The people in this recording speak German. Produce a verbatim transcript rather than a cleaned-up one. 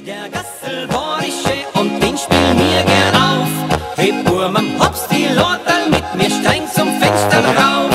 der Gasselborische und den spiel mir gern auf. Hey Burm am Hops, die Lortal mit mir steig zum Fenster rauf.